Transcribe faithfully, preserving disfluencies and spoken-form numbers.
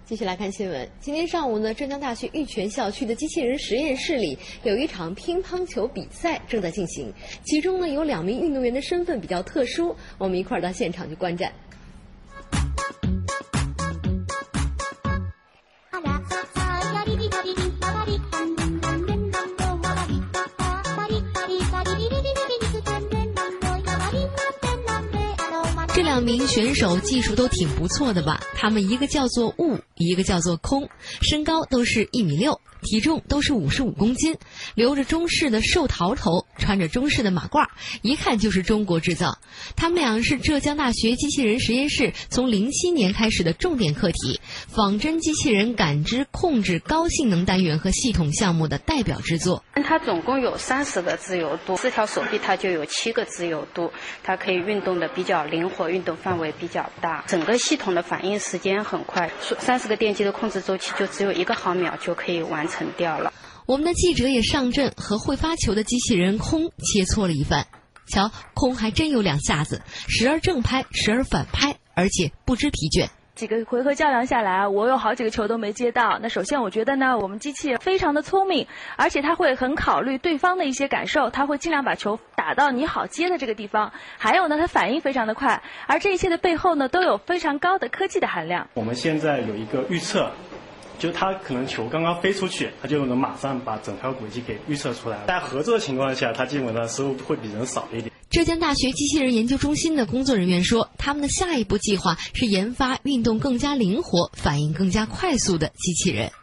继续来看新闻。今天上午呢，浙江大学玉泉校区的机器人实验室里有一场乒乓球比赛正在进行，其中呢有两名运动员的身份比较特殊，我们一块儿到现场去观战。这两名选手技术都挺不错的吧？他们一个叫做悟，一个叫做空，身高都是一米六，体重都是五十五公斤，留着中式的寿桃头，穿着中式的马褂，一看就是中国制造。他们俩是浙江大学机器人实验室从零七年开始的重点课题，仿真机器人感知控制高性能单元和系统项目的代表之作。 它总共有三十个自由度，四条手臂它就有七个自由度，它可以运动的比较灵活，运动范围比较大，整个系统的反应时间很快，三十个电机的控制周期就只有一个毫秒就可以完成掉了。 我们的记者也上阵，和会发球的机器人空切磋了一番。瞧，空还真有两下子，时而正拍，时而反拍，而且不知疲倦。 几个回合较量下来，我有好几个球都没接到。那首先我觉得呢，我们机器人非常的聪明，而且他会很考虑对方的一些感受，他会尽量把球打到你好接的这个地方。还有呢，他反应非常的快，而这一切的背后呢，都有非常高的科技的含量。 我们现在有一个预测，就他可能球刚刚飞出去，他就能马上把整条轨迹给预测出来。在合作的情况下，他基本上失误会比人少一点。 浙江大学机器人研究中心的工作人员说，他们的下一步计划是研发运动更加灵活、反应更加快速的机器人。